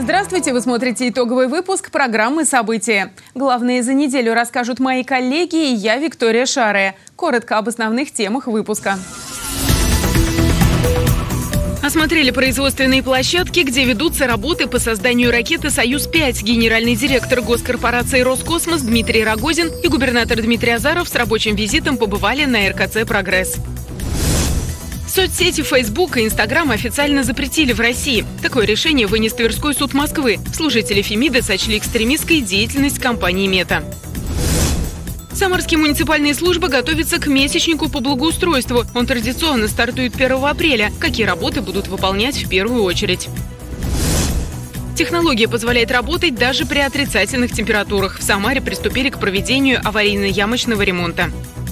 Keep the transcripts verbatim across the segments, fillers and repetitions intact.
Здравствуйте! Вы смотрите итоговый выпуск программы «События». Главные за неделю расскажут мои коллеги и я, Виктория Шарая. Коротко об основных темах выпуска. Осмотрели производственные площадки, где ведутся работы по созданию ракеты «Союз-пять». Генеральный директор госкорпорации «Роскосмос» Дмитрий Рогозин и губернатор Дмитрий Азаров с рабочим визитом побывали на эр ка цэ «Прогресс». Соцсети Facebook и Instagram официально запретили в России. Такое решение вынес Тверской суд Москвы. Служители Фемиды сочли экстремистской деятельность компании «Мета». Самарские муниципальные службы готовятся к месячнику по благоустройству. Он традиционно стартует первого апреля. Какие работы будут выполнять в первую очередь? Технология позволяет работать даже при отрицательных температурах. В Самаре приступили к проведению аварийно-ямочного ремонта.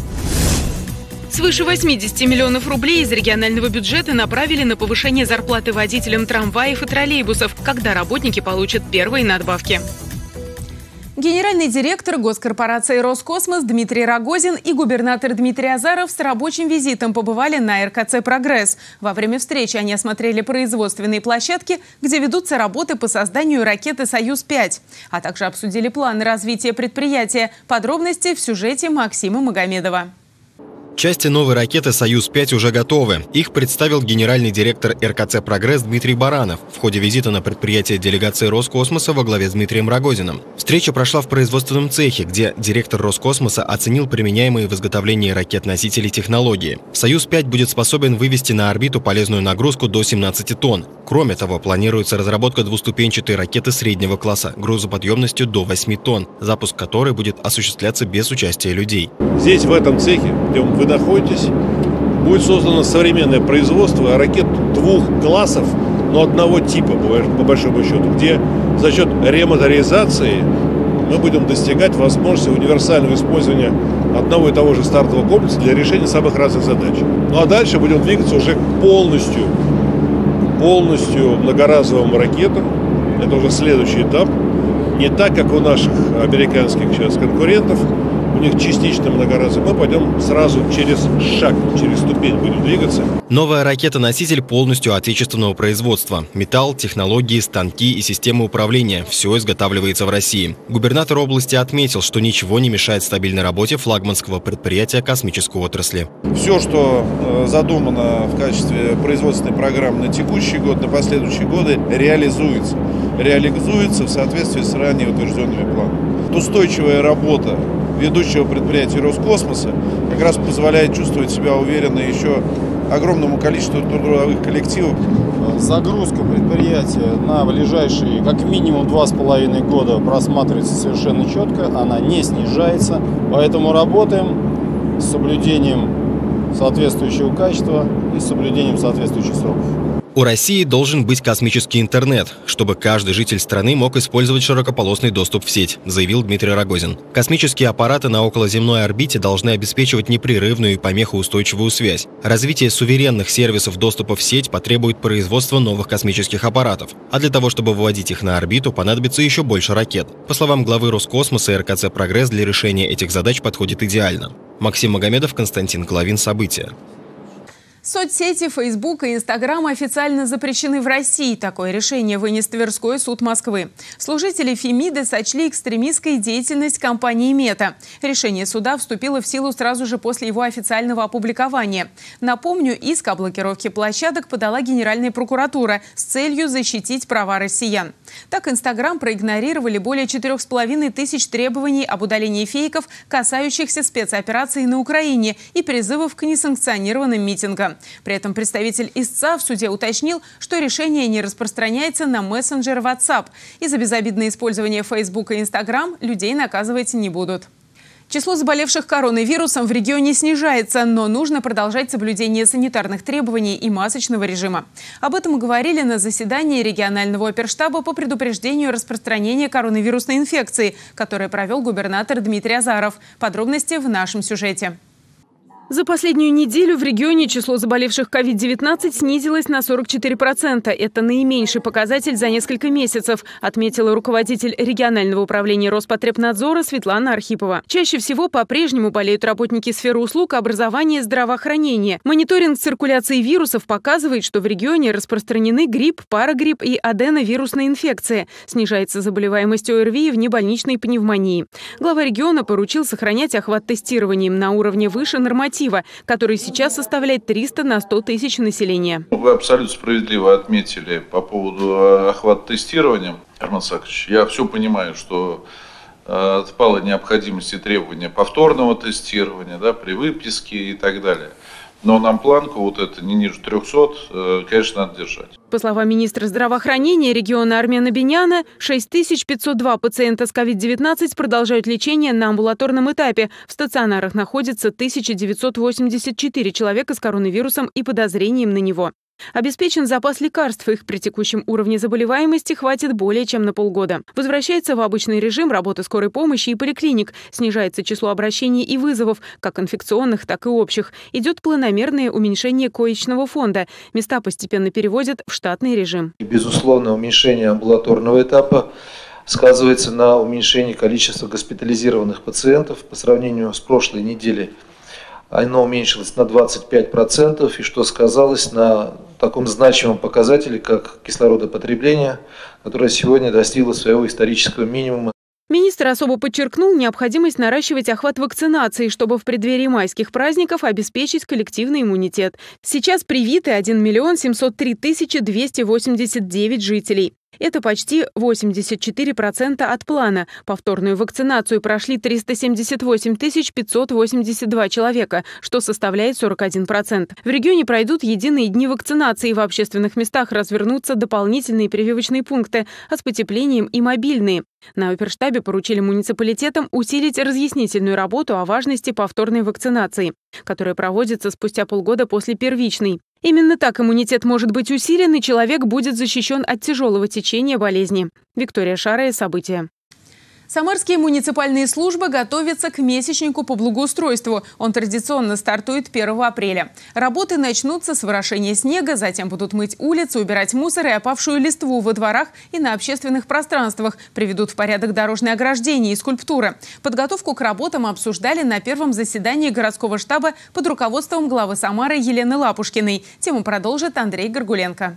Свыше восьмидесяти миллионов рублей из регионального бюджета направили на повышение зарплаты водителям трамваев и троллейбусов, когда работники получат первые надбавки. Генеральный директор госкорпорации «Роскосмос» Дмитрий Рогозин и губернатор Дмитрий Азаров с рабочим визитом побывали на эр ка цэ «Прогресс». Во время встречи они осмотрели производственные площадки, где ведутся работы по созданию ракеты «Союз-пять», а также обсудили планы развития предприятия. Подробности в сюжете Максима Магомедова. Части новой ракеты «Союз-пять» уже готовы. Их представил генеральный директор эр ка цэ «Прогресс» Дмитрий Баранов в ходе визита на предприятие делегации Роскосмоса во главе с Дмитрием Рогозиным. Встреча прошла в производственном цехе, где директор Роскосмоса оценил применяемые в изготовлении ракет-носителей технологии. «Союз-пять» будет способен вывести на орбиту полезную нагрузку до семнадцати тонн. Кроме того, планируется разработка двуступенчатой ракеты среднего класса грузоподъемностью до восьми тонн, запуск которой будет осуществляться без участия людей. Здесь, в этом цехе, где вы находитесь, будет создано современное производство ракет двух классов, но одного типа, по большому счету, где за счет ремоторизации мы будем достигать возможности универсального использования одного и того же стартового комплекса для решения самых разных задач. Ну а дальше будем двигаться уже к полностью, полностью многоразовым ракетам. Это уже следующий этап. Не так, как у наших американских сейчас конкурентов. У них частично многоразовый. Мы пойдем сразу через шаг, через ступень будем двигаться. Новая ракета-носитель полностью отечественного производства. Металл, технологии, станки и системы управления – все изготавливается в России. Губернатор области отметил, что ничего не мешает стабильной работе флагманского предприятия космической отрасли. Все, что задумано в качестве производственной программы на текущий год, на последующие годы, реализуется. Реализуется в соответствии с ранее утвержденными планами. Устойчивая работа ведущего предприятия Роскосмоса как раз позволяет чувствовать себя уверенно еще огромному количеству трудовых коллективов. Загрузка предприятия на ближайшие как минимум два с половиной года просматривается совершенно четко, она не снижается, поэтому работаем с соблюдением соответствующего качества и с соблюдением соответствующих сроков. У России должен быть космический интернет, чтобы каждый житель страны мог использовать широкополосный доступ в сеть, заявил Дмитрий Рогозин. Космические аппараты на околоземной орбите должны обеспечивать непрерывную и помехоустойчивую связь. Развитие суверенных сервисов доступа в сеть потребует производства новых космических аппаратов. А для того, чтобы выводить их на орбиту, понадобится еще больше ракет. По словам главы Роскосмоса, эр ка цэ «Прогресс» для решения этих задач подходит идеально. Максим Магомедов, Константин Головин. События. Соцсети Facebook и Instagram официально запрещены в России. Такое решение вынес Тверской суд Москвы. Служители Фемиды сочли экстремистской деятельность компании «Мета». Решение суда вступило в силу сразу же после его официального опубликования. Напомню, иск о блокировке площадок подала Генеральная прокуратура с целью защитить права россиян. Так, Instagram проигнорировали более четырёх с половиной тысяч требований об удалении фейков, касающихся спецоперации на Украине и призывов к несанкционированным митингам. При этом представитель истца в суде уточнил, что решение не распространяется на мессенджер WhatsApp. И за безобидное использование Facebook и Instagram людей наказывать не будут. Число заболевших коронавирусом в регионе снижается, но нужно продолжать соблюдение санитарных требований и масочного режима. Об этом говорили на заседании регионального оперштаба по предупреждению распространения коронавирусной инфекции, которое провел губернатор Дмитрий Азаров. Подробности в нашем сюжете. За последнюю неделю в регионе число заболевших ковид девятнадцать снизилось на сорок четыре процента. Это наименьший показатель за несколько месяцев, отметила руководитель регионального управления Роспотребнадзора Светлана Архипова. Чаще всего по-прежнему болеют работники сферы услуг, образования и здравоохранения. Мониторинг циркуляции вирусов показывает, что в регионе распространены грипп, парагрипп и аденовирусная инфекция. Снижается заболеваемость ОРВИ и внебольничной пневмонии. Глава региона поручил сохранять охват тестированием на уровне выше норматива, который сейчас составляет триста на сто тысяч населения. Вы абсолютно справедливо отметили по поводу охвата тестирования, Армен Сакович. Я все понимаю, что отпала необходимость и требования повторного тестирования, да, при выписке и так далее. Но нам планку вот это не ниже трехсот, конечно, надо держать. По словам министра здравоохранения региона Армена Беняна, шесть тысяч пятьсот два пациента с ковид девятнадцать продолжают лечение на амбулаторном этапе. В стационарах находится тысяча девятьсот восемьдесят четыре человека с коронавирусом и подозрением на него. Обеспечен запас лекарств, их при текущем уровне заболеваемости хватит более чем на полгода. Возвращается в обычный режим работы скорой помощи и поликлиник. Снижается число обращений и вызовов, как инфекционных, так и общих. Идет планомерное уменьшение коечного фонда. Места постепенно переводят в штатный режим. Безусловно, уменьшение амбулаторного этапа сказывается на уменьшении количества госпитализированных пациентов по сравнению с прошлой неделей. Оно уменьшилось на двадцать пять процентов, и что сказалось на таком значимом показателе, как кислородопотребление, которое сегодня достигло своего исторического минимума. Министр особо подчеркнул необходимость наращивать охват вакцинации, чтобы в преддверии майских праздников обеспечить коллективный иммунитет. Сейчас привиты один миллион семьсот три тысячи двести восемьдесят девять жителей. Это почти восемьдесят четыре процента от плана. Повторную вакцинацию прошли триста семьдесят восемь тысяч пятьсот восемьдесят два человека, что составляет сорок один процент. В регионе пройдут единые дни вакцинации. В общественных местах развернутся дополнительные прививочные пункты, а с потеплением и мобильные. На оперштабе поручили муниципалитетам усилить разъяснительную работу о важности повторной вакцинации, которая проводится спустя полгода после первичной. Именно так иммунитет может быть усилен, и человек будет защищен от тяжелого течения болезни. Виктория Шарая, события. Самарские муниципальные службы готовятся к месячнику по благоустройству. Он традиционно стартует первого апреля. Работы начнутся с ворошения снега, затем будут мыть улицы, убирать мусор и опавшую листву во дворах и на общественных пространствах. Приведут в порядок дорожные ограждения и скульптуры. Подготовку к работам обсуждали на первом заседании городского штаба под руководством главы Самары Елены Лапушкиной. Тему продолжит Андрей Горгуленко.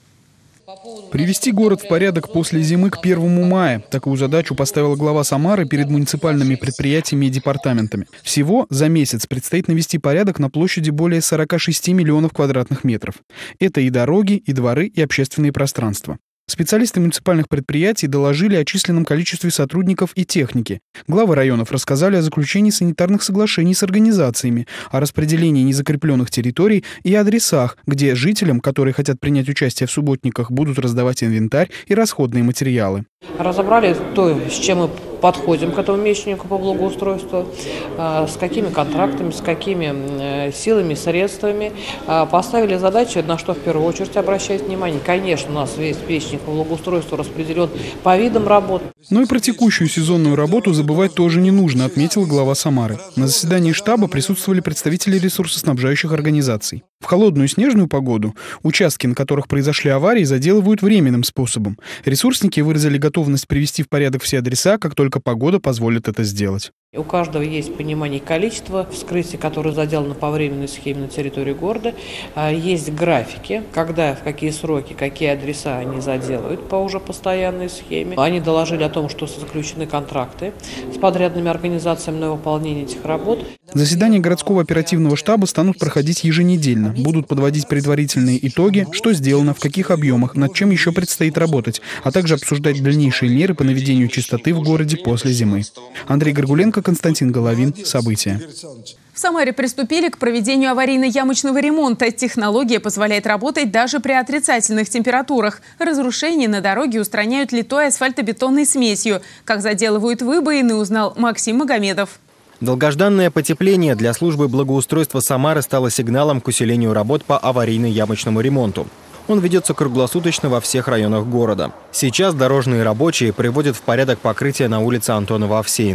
Привести город в порядок после зимы к первому мая. Такую задачу поставила глава Самары перед муниципальными предприятиями и департаментами. Всего за месяц предстоит навести порядок на площади более сорока шести миллионов квадратных метров. Это и дороги, и дворы, и общественные пространства. Специалисты муниципальных предприятий доложили о численном количестве сотрудников и техники. Главы районов рассказали о заключении санитарных соглашений с организациями, о распределении незакрепленных территорий и адресах, где жителям, которые хотят принять участие в субботниках, будут раздавать инвентарь и расходные материалы. Разобрали то, с чем мы подходим к этому месячнику по благоустройству, с какими контрактами, с какими силами, средствами. Поставили задачи, на что в первую очередь обращать внимание. Конечно, у нас весь месячник по благоустройству распределен по видам работ. Но и про текущую сезонную работу забывать тоже не нужно, отметил глава Самары. На заседании штаба присутствовали представители ресурсоснабжающих организаций. В холодную снежную погоду участки, на которых произошли аварии, заделывают временным способом. Ресурсники выразили готовность привести в порядок все адреса, как только погода позволит это сделать. У каждого есть понимание количества вскрытий, которые заделаны по временной схеме на территории города. Есть графики, когда, в какие сроки, какие адреса они заделывают по уже постоянной схеме. Они доложили о том, что заключены контракты с подрядными организациями на выполнение этих работ. Заседания городского оперативного штаба станут проходить еженедельно. Будут подводить предварительные итоги, что сделано, в каких объемах, над чем еще предстоит работать, а также обсуждать дальнейшие меры по наведению чистоты в городе после зимы. Андрей Горгуленко, Константин Головин. События. В Самаре приступили к проведению аварийно-ямочного ремонта. Технология позволяет работать даже при отрицательных температурах. Разрушения на дороге устраняют литой асфальтобетонной смесью. Как заделывают выбоины, узнал Максим Магомедов. Долгожданное потепление для службы благоустройства Самары стало сигналом к усилению работ по аварийно-ямочному ремонту. Он ведется круглосуточно во всех районах города. Сейчас дорожные рабочие приводят в порядок покрытие на улице Антонова-Овсеенко.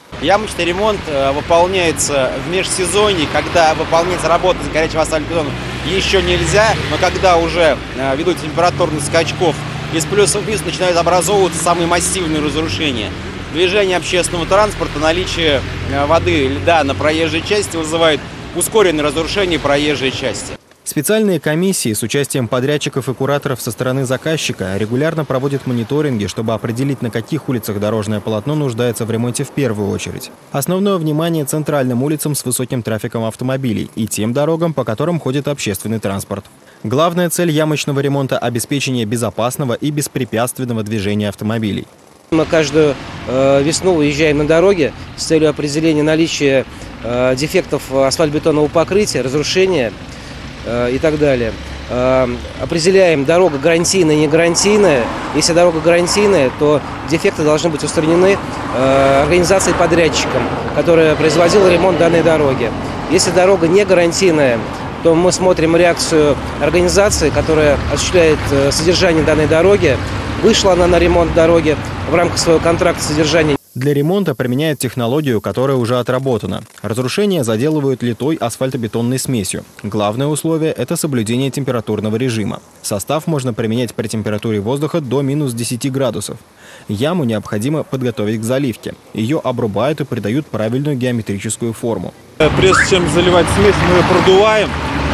Ямочный ремонт выполняется в межсезонье, когда выполняется работа с горячим асфальтобетоном еще нельзя, но когда уже ввиду температурных скачков из плюса в минус начинают образовываться самые массивные разрушения. Движение общественного транспорта, наличие воды, льда на проезжей части вызывает ускоренное разрушение проезжей части. Специальные комиссии с участием подрядчиков и кураторов со стороны заказчика регулярно проводят мониторинги, чтобы определить, на каких улицах дорожное полотно нуждается в ремонте в первую очередь. Основное внимание центральным улицам с высоким трафиком автомобилей и тем дорогам, по которым ходит общественный транспорт. Главная цель ямочного ремонта – обеспечение безопасного и беспрепятственного движения автомобилей. Мы каждую э, весну выезжаем на дороге с целью определения наличия э, дефектов асфальтобетонного покрытия, разрушения и так далее. Определяем, дорога гарантийная, не гарантийная. Если дорога гарантийная, то дефекты должны быть устранены организацией подрядчиком, которая производила ремонт данной дороги. Если дорога не гарантийная, то мы смотрим реакцию организации, которая осуществляет содержание данной дороги. Вышла она на ремонт дороги в рамках своего контракта содержания. Для ремонта применяют технологию, которая уже отработана. Разрушения заделывают литой асфальтобетонной смесью. Главное условие – это соблюдение температурного режима. Состав можно применять при температуре воздуха до минус десяти градусов. Яму необходимо подготовить к заливке. Ее обрубают и придают правильную геометрическую форму. Прежде чем заливать смесь, мы ее продуваем.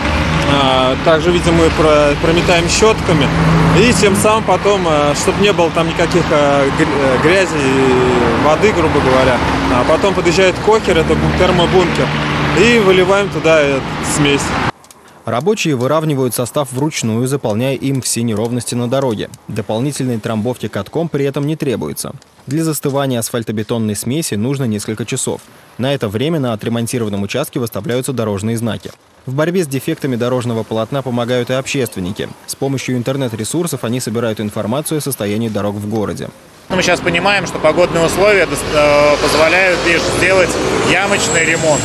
Также, видимо, мы прометаем щетками. И тем самым потом, чтобы не было там никаких грязи, воды, грубо говоря, а потом подъезжает кокер, это термобункер, и выливаем туда смесь. Рабочие выравнивают состав вручную, заполняя им все неровности на дороге. Дополнительной трамбовки катком при этом не требуется. Для застывания асфальтобетонной смеси нужно несколько часов. На это время на отремонтированном участке выставляются дорожные знаки. В борьбе с дефектами дорожного полотна помогают и общественники. С помощью интернет-ресурсов они собирают информацию о состоянии дорог в городе. Мы сейчас понимаем, что погодные условия позволяют лишь сделать ямочный ремонт.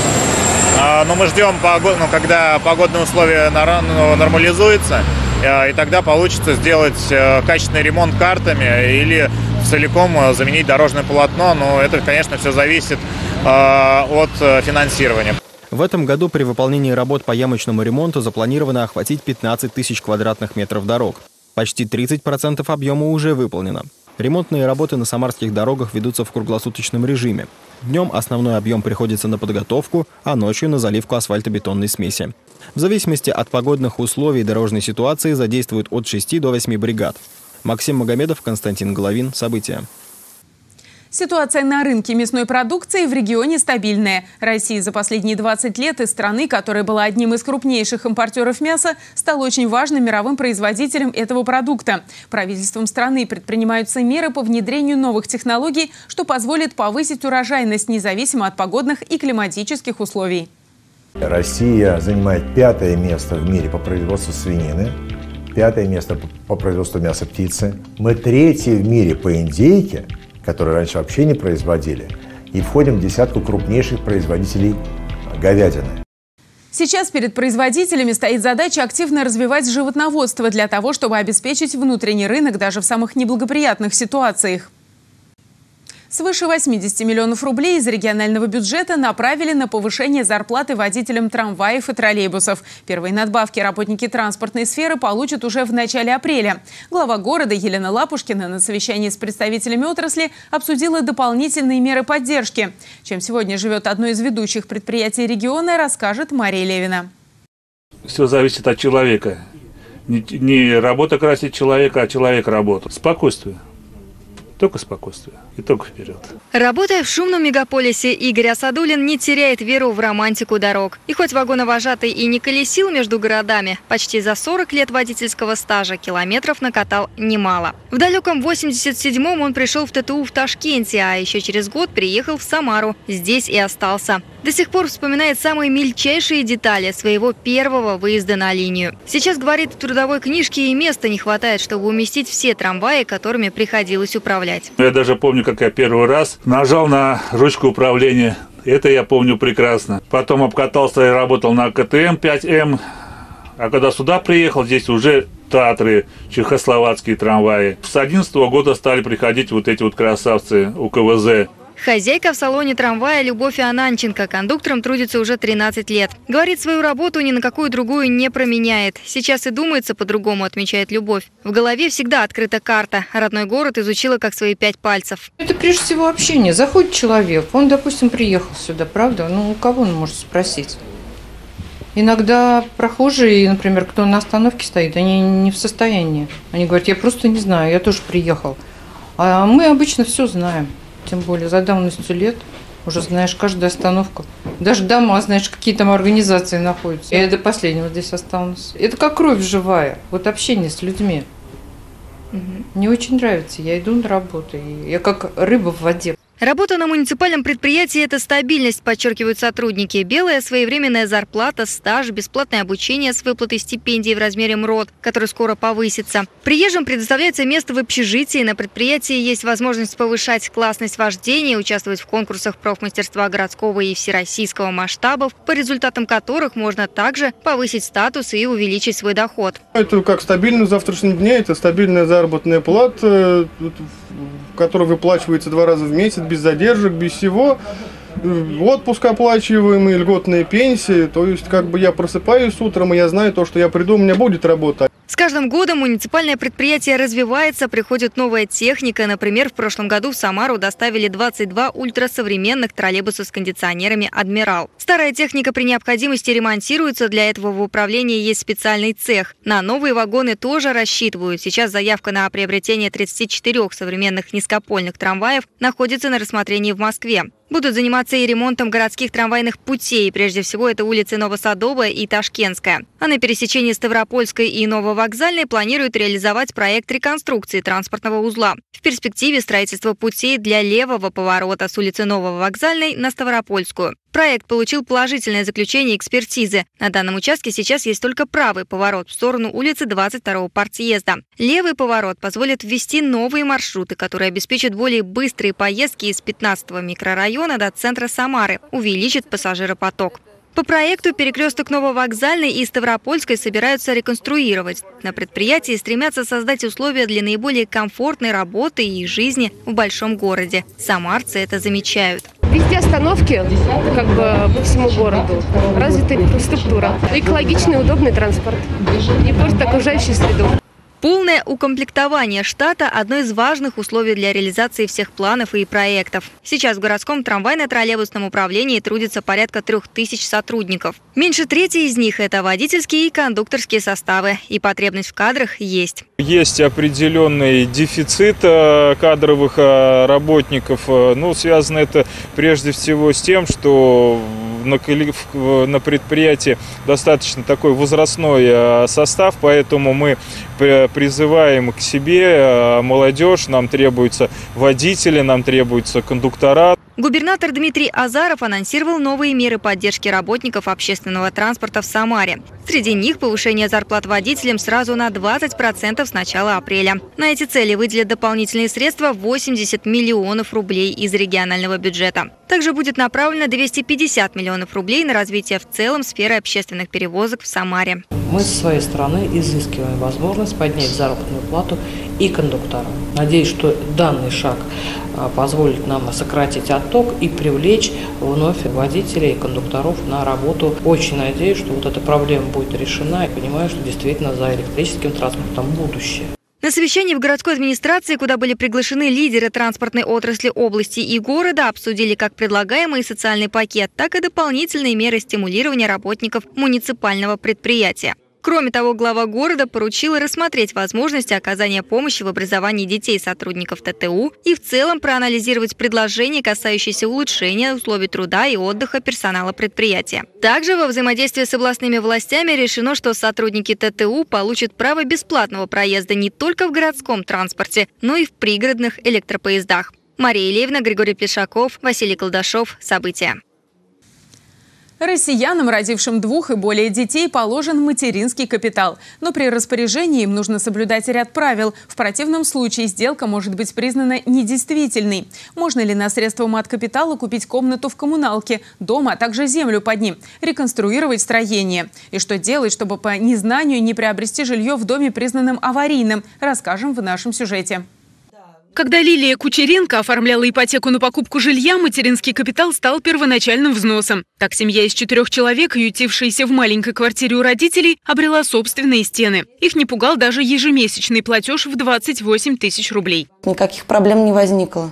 Но мы ждем, когда погодные условия нормализуются, и тогда получится сделать качественный ремонт картами или целиком заменить дорожное полотно. Но это, конечно, все зависит от финансирования. В этом году при выполнении работ по ямочному ремонту запланировано охватить пятнадцать тысяч квадратных метров дорог. Почти тридцать процентов объема уже выполнено. Ремонтные работы на самарских дорогах ведутся в круглосуточном режиме. Днем основной объем приходится на подготовку, а ночью на заливку асфальтобетонной смеси. В зависимости от погодных условий и дорожной ситуации задействуют от шести до восьми бригад. Максим Магомедов, Константин Головин. События. Ситуация на рынке мясной продукции в регионе стабильная. Россия за последние двадцать лет из страны, которая была одним из крупнейших импортеров мяса, стала очень важным мировым производителем этого продукта. Правительством страны предпринимаются меры по внедрению новых технологий, что позволит повысить урожайность независимо от погодных и климатических условий. Россия занимает пятое место в мире по производству свинины, пятое место по производству мяса птицы. Мы третьи в мире по индейке, которые раньше вообще не производили, и входим в десятку крупнейших производителей говядины. Сейчас перед производителями стоит задача активно развивать животноводство для того, чтобы обеспечить внутренний рынок даже в самых неблагоприятных ситуациях. Свыше восьмидесяти миллионов рублей из регионального бюджета направили на повышение зарплаты водителям трамваев и троллейбусов. Первые надбавки работники транспортной сферы получат уже в начале апреля. Глава города Елена Лапушкина на совещании с представителями отрасли обсудила дополнительные меры поддержки. Чем сегодня живет одно из ведущих предприятий региона, расскажет Мария Левина. Все зависит от человека. Не, не работа красит человека, а человек работу. Спокойствие. Только спокойствие и только вперед. Работая в шумном мегаполисе, Игорь Асадулин не теряет веру в романтику дорог. И хоть вагоновожатый и не колесил между городами, почти за сорок лет водительского стажа километров накатал немало. В далеком восемьдесят седьмом он пришел в ТТУ в Ташкенте, а еще через год приехал в Самару. Здесь и остался. До сих пор вспоминает самые мельчайшие детали своего первого выезда на линию. Сейчас, говорит, в трудовой книжке и места не хватает, чтобы уместить все трамваи, которыми приходилось управлять. Я даже помню, как я первый раз нажал на ручку управления. Это я помню прекрасно. Потом обкатался и работал на КТМ пять эм. А когда сюда приехал, здесь уже Татры, чехословацкие трамваи. С одиннадцатого года стали приходить вот эти вот красавцы УКВЗ. Хозяйка в салоне трамвая Любовь Ананченко кондуктором трудится уже тринадцать лет. Говорит, свою работу ни на какую другую не променяет. Сейчас и думается по-другому, отмечает Любовь. В голове всегда открыта карта. Родной город изучила как свои пять пальцев. Это прежде всего общение. Заходит человек, он, допустим, приехал сюда, правда? Ну, у кого он может спросить? Иногда прохожие, например, кто на остановке стоит, они не в состоянии. Они говорят, я просто не знаю, я тоже приехал. А мы обычно все знаем. Тем более за давностью лет уже знаешь каждую остановку. Даже дома, знаешь, какие там организации находятся. Я до последнего здесь осталась. Это как кровь живая. Вот общение с людьми. Угу. Мне очень нравится. Я иду на работу. И я как рыба в воде. Работа на муниципальном предприятии – это стабильность, подчеркивают сотрудники. Белая своевременная зарплата, стаж, бесплатное обучение с выплатой стипендий в размере МРОТ, который скоро повысится. Приезжим предоставляется место в общежитии. На предприятии есть возможность повышать классность вождения, участвовать в конкурсах профмастерства городского и всероссийского масштабов, по результатам которых можно также повысить статус и увеличить свой доход. Это как стабильность завтрашнего дня, это стабильная заработная плата, которая выплачивается два раза в месяц, без задержек, без всего. Отпуск оплачиваемый, льготные пенсии. То есть, как бы я просыпаюсь утром, и я знаю то, что я приду, у меня будет работа. С каждым годом муниципальное предприятие развивается, приходит новая техника. Например, в прошлом году в Самару доставили двадцать два ультрасовременных троллейбуса с кондиционерами «Адмирал». Старая техника при необходимости ремонтируется. Для этого в управлении есть специальный цех. На новые вагоны тоже рассчитывают. Сейчас заявка на приобретение тридцати четырёх современных низкопольных трамваев находится на рассмотрении в Москве. Будут заниматься и ремонтом городских трамвайных путей. Прежде всего, это улицы Новосадовая и Ташкентская. А на пересечении Ставропольской и Нововокзальной планируют реализовать проект реконструкции транспортного узла. В перспективе строительство путей для левого поворота с улицы Нововокзальной на Ставропольскую. Проект получил положительное заключение экспертизы. На данном участке сейчас есть только правый поворот в сторону улицы двадцать второго партсъезда. Левый поворот позволит ввести новые маршруты, которые обеспечат более быстрые поездки из пятнадцатого микрорайона до центра Самары, увеличит пассажиропоток. По проекту перекресток Нововокзальной и Ставропольской собираются реконструировать. На предприятии стремятся создать условия для наиболее комфортной работы и жизни в большом городе. Самарцы это замечают. Везде остановки, как бы по всему городу. Развитая инфраструктура. Экологичный, удобный транспорт. Не портит окружающую среду. Полное укомплектование штата – одно из важных условий для реализации всех планов и проектов. Сейчас в городском трамвайно-троллейбусном управлении трудится порядка трех тысяч сотрудников. Меньше трети из них – это водительские и кондукторские составы. И потребность в кадрах есть. Есть определенный дефицит кадровых работников. Ну, связано это прежде всего с тем, что на, на предприятии достаточно такой возрастной состав, поэтому мы призываем к себе молодежь, нам требуются водители, нам требуются кондуктора. Губернатор Дмитрий Азаров анонсировал новые меры поддержки работников общественного транспорта в Самаре. Среди них повышение зарплат водителям сразу на двадцать процентов с начала апреля. На эти цели выделят дополнительные средства восемьдесят миллионов рублей из регионального бюджета. Также будет направлено двести пятьдесят миллионов рублей на развитие в целом сферы общественных перевозок в Самаре. Мы со своей стороны изыскиваем возможность поднять заработную плату и кондукторам. Надеюсь, что данный шаг позволит нам сократить отток и привлечь вновь водителей и кондукторов на работу. Очень надеюсь, что вот эта проблема будет решена, и понимаю, что действительно за электрическим транспортом будущее. На совещании в городской администрации, куда были приглашены лидеры транспортной отрасли области и города, обсудили как предлагаемый социальный пакет, так и дополнительные меры стимулирования работников муниципального предприятия. Кроме того, глава города поручила рассмотреть возможности оказания помощи в образовании детей сотрудников ТТУ и в целом проанализировать предложения, касающиеся улучшения условий труда и отдыха персонала предприятия. Также во взаимодействии с областными властями решено, что сотрудники ТТУ получат право бесплатного проезда не только в городском транспорте, но и в пригородных электропоездах. Мария Ильевна, Григорий Плешаков, Василий Колдашов. События. Россиянам, родившим двух и более детей, положен материнский капитал. Но при распоряжении им нужно соблюдать ряд правил. В противном случае сделка может быть признана недействительной. Можно ли на средства мат-капитала купить комнату в коммуналке, дом, а также землю под ним, реконструировать строение? И что делать, чтобы по незнанию не приобрести жилье в доме, признанном аварийным, расскажем в нашем сюжете. Когда Лилия Кучеренко оформляла ипотеку на покупку жилья, материнский капитал стал первоначальным взносом. Так семья из четырех человек, ютившаяся в маленькой квартире у родителей, обрела собственные стены. Их не пугал даже ежемесячный платеж в двадцать восемь тысяч рублей. Никаких проблем не возникло.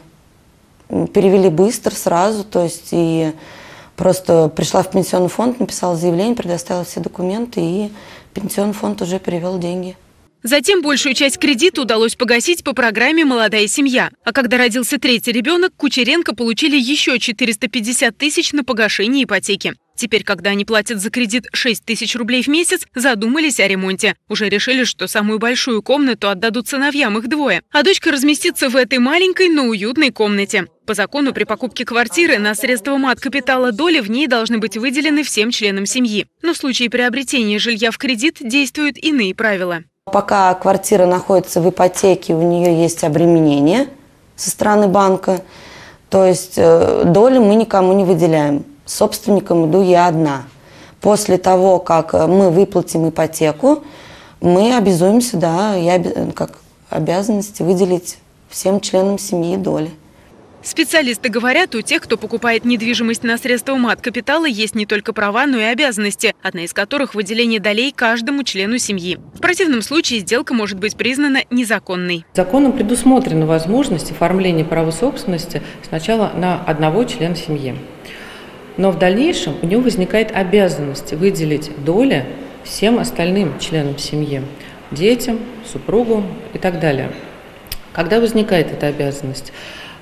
Перевели быстро, сразу, то есть и просто пришла в пенсионный фонд, написала заявление, предоставила все документы, и пенсионный фонд уже перевел деньги. Затем большую часть кредита удалось погасить по программе «Молодая семья». А когда родился третий ребенок, Кучеренко получили еще четыреста пятьдесят тысяч на погашение ипотеки. Теперь, когда они платят за кредит шесть тысяч рублей в месяц, задумались о ремонте. Уже решили, что самую большую комнату отдадут сыновьям, их двое. А дочка разместится в этой маленькой, но уютной комнате. По закону, при покупке квартиры на средства мат-капитала доли в ней должны быть выделены всем членам семьи. Но в случае приобретения жилья в кредит действуют иные правила. Пока квартира находится в ипотеке, у нее есть обременение со стороны банка. То есть доли мы никому не выделяем. Собственником иду я одна. После того, как мы выплатим ипотеку, мы обязуемся, да, я как обязанность выделить всем членам семьи доли. Специалисты говорят, у тех, кто покупает недвижимость на средства мат-капитала, есть не только права, но и обязанности, одна из которых – выделение долей каждому члену семьи. В противном случае сделка может быть признана незаконной. Законом предусмотрена возможность оформления права собственности сначала на одного члена семьи. Но в дальнейшем у него возникает обязанность выделить доли всем остальным членам семьи – детям, супругу и так далее. Когда возникает эта обязанность?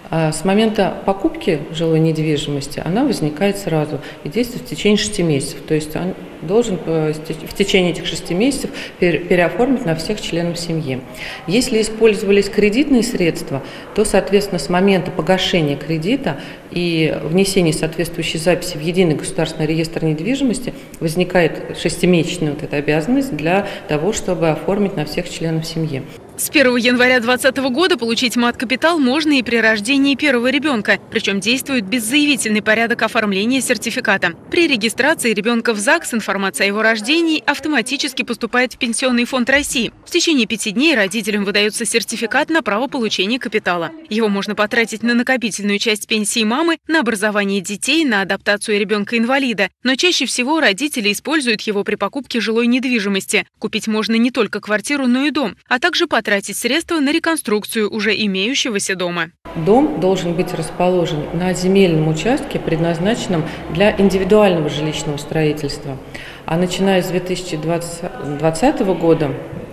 С момента покупки жилой недвижимости она возникает сразу и действует в течение шести месяцев. То есть он должен в течение этих шести месяцев переоформить на всех членов семьи. Если использовались кредитные средства, то, соответственно, с момента погашения кредита и внесения соответствующей записи в единый государственный реестр недвижимости возникает шестимесячная вот эта обязанность для того, чтобы оформить на всех членов семьи. С первого января две тысячи двадцатого года получить мат-капитал можно и при рождении первого ребенка, причем действует беззаявительный порядок оформления сертификата. При регистрации ребенка в ЗАГС информация о его рождении автоматически поступает в Пенсионный фонд России. В течение пяти дней родителям выдается сертификат на право получения капитала. Его можно потратить на накопительную часть пенсии мамы, на образование детей, на адаптацию ребенка-инвалида. Но чаще всего родители используют его при покупке жилой недвижимости. Купить можно не только квартиру, но и дом, а также потратить тратить средства на реконструкцию уже имеющегося дома. Дом должен быть расположен на земельном участке, предназначенном для индивидуального жилищного строительства. А начиная с две тысячи двадцатого года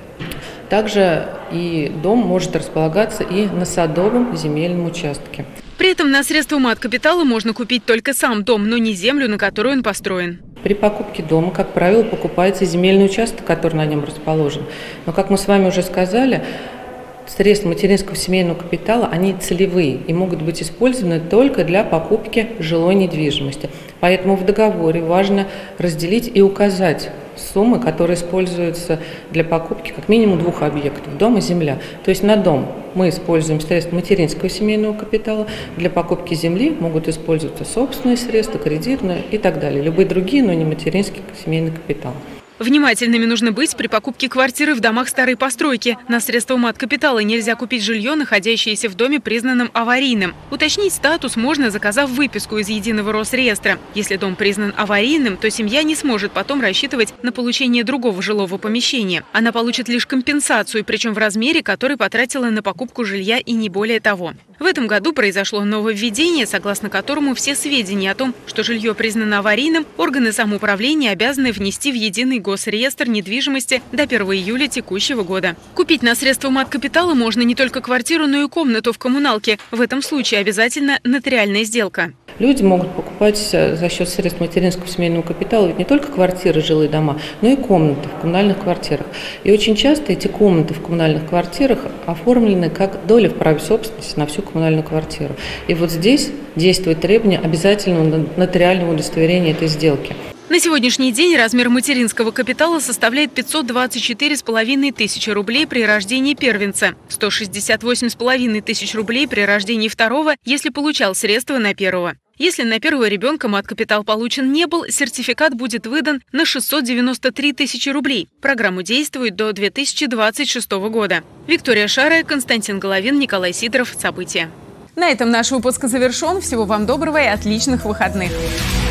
также и дом может располагаться и на садовом земельном участке. При этом на средства мат-капитала можно купить только сам дом, но не землю, на которую он построен. При покупке дома, как правило, покупается земельный участок, который на нем расположен. Но, как мы с вами уже сказали, средства материнского семейного капитала, они целевые и могут быть использованы только для покупки жилой недвижимости. Поэтому в договоре важно разделить и указать суммы, которые используются для покупки как минимум двух объектов – дом и земля. То есть на дом мы используем средства материнского семейного капитала, для покупки земли могут использоваться собственные средства, кредитные и так далее. Любые другие, но не материнский семейный капитал. Внимательными нужно быть при покупке квартиры в домах старой постройки. На средства мат-капитала нельзя купить жилье, находящееся в доме, признанном аварийным. Уточнить статус можно, заказав выписку из единого Росреестра. Если дом признан аварийным, то семья не сможет потом рассчитывать на получение другого жилого помещения. Она получит лишь компенсацию, причем в размере, который потратила на покупку жилья, и не более того. В этом году произошло нововведение, согласно которому все сведения о том, что жилье признано аварийным, органы самоуправления обязаны внести в единый Госреестр недвижимости до первого июля текущего года. Купить на средства мат-капитала можно не только квартиру, но и комнату в коммуналке. В этом случае обязательно нотариальная сделка. Люди могут покупать за счет средств материнского семейного капитала ведь не только квартиры, жилые дома, но и комнаты в коммунальных квартирах. И очень часто эти комнаты в коммунальных квартирах оформлены как доля в праве собственности на всю коммунальную квартиру. И вот здесь действует требование обязательного нотариального удостоверения этой сделки. На сегодняшний день размер материнского капитала составляет пятьсот двадцать четыре с половиной тысячи рублей при рождении первенца, сто шестьдесят восемь с половиной тысяч рублей при рождении второго, если получал средства на первого. Если на первого ребенка мат-капитал получен не был, сертификат будет выдан на шестьсот девяносто три тысячи рублей. Программа действует до две тысячи двадцать шестого года. Виктория Шарая, Константин Головин, Николай Сидоров. События. На этом наш выпуск завершен. Всего вам доброго и отличных выходных.